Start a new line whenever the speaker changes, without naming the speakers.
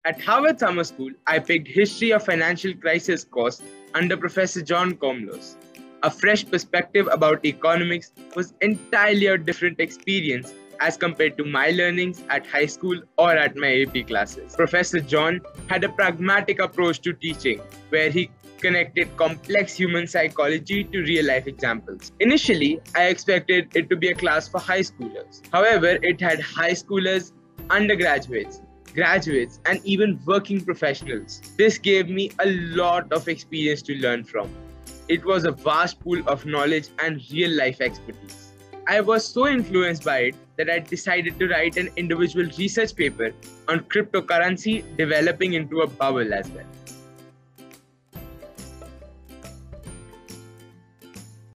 At Harvard Summer School, I picked History of Financial Crisis course under Professor John Komlos. A fresh perspective about economics was entirely a different experience as compared to my learnings at high school or at my AP classes. Professor John had a pragmatic approach to teaching where he connected complex human psychology to real life examples. Initially, I expected it to be a class for high schoolers. However, it had high schoolers, undergraduates, graduates, and even working professionals. This gave me a lot of experience to learn from. It was a vast pool of knowledge and real life expertise. I was so influenced by it that I decided to write an individual research paper on cryptocurrency developing into a bubble as well.